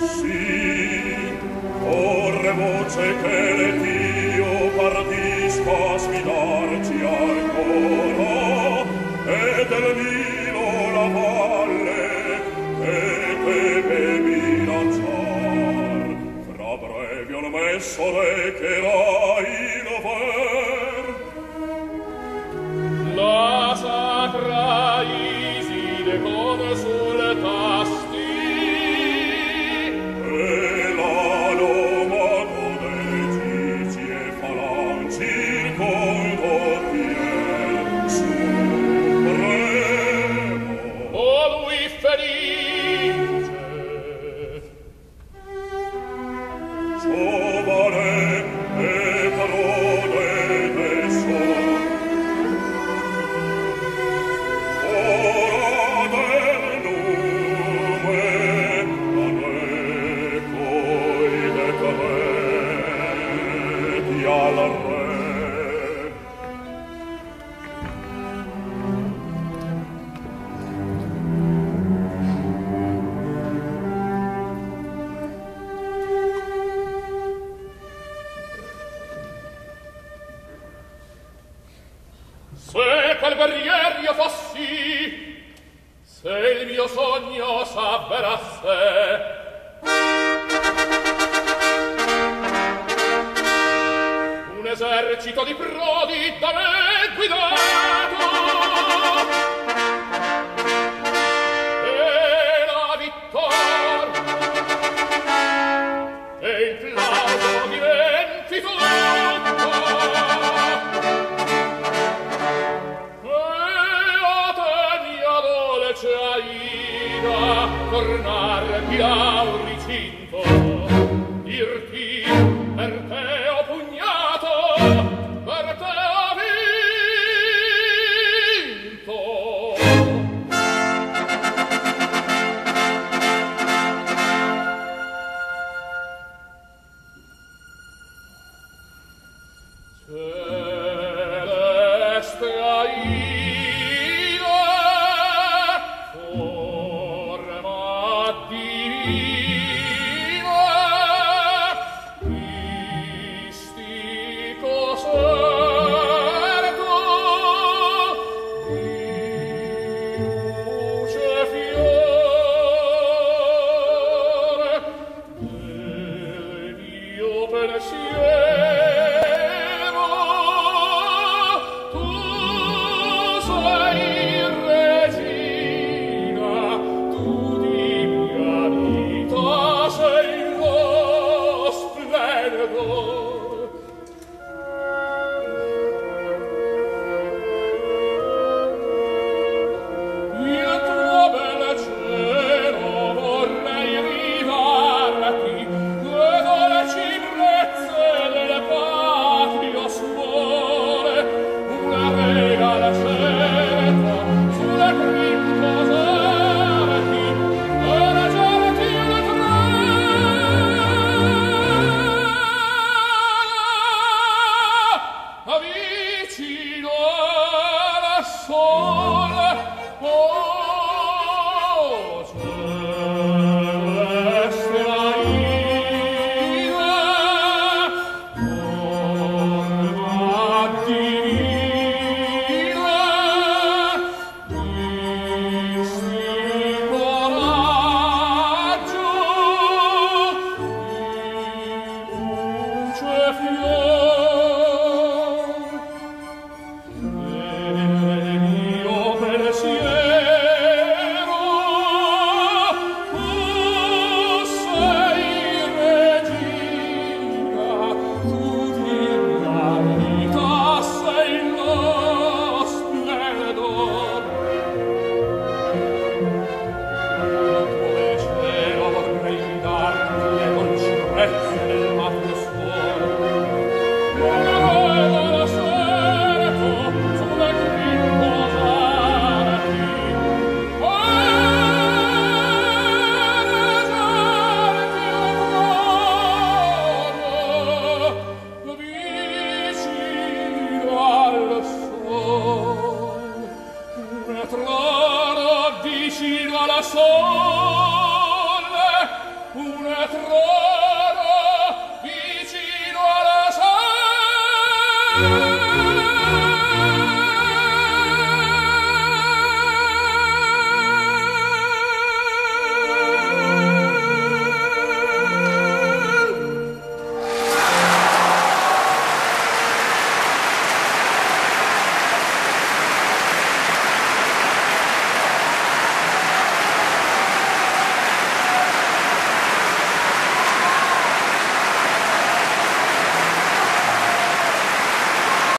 Sì, corre voce che l'Edio partisca a sfidarci ancora, e del Nilo la valle, e che per minacciar, fra breve al messo recherà il ver. La sacra Iside con sul tasti, e la loma delle egizie falanci il condottier supremo. o lui felice, giovane e prode del sol, ora del lume anecoi decreti al re. se quel guerrier io fossi, se il mio sogno s'avverasse, un esercito di prodi da me guidato, e la vittoria e il plauso diventi tutto, Aida, tornarti a un ricinto, dirti per te ho pugnato, per te ho vinto. Celeste Aida, forma divina, mistico certo, di luce fiore, del mio pensiero. Tu sei regina, tu di mia vita sei lo splendor. Il tuo bel cielo vorrei ridarti, le dolci brezze del patrio suore, una regala certa sulle rimposerti, e reggerti il treno, vicino al sole. Oh, celeste Aida, forma divina, mistico raggio, di luce fior, del mio pensiero. Tu sei regina, tu di mia vita sei lo splendor. Come il cielo vorrei darti le dolci brezze del matto suono, una regola certo sulle rimposarti, e reggerti il trono, vicino al sole, un trono vicino al sole, una trono vicino alla sala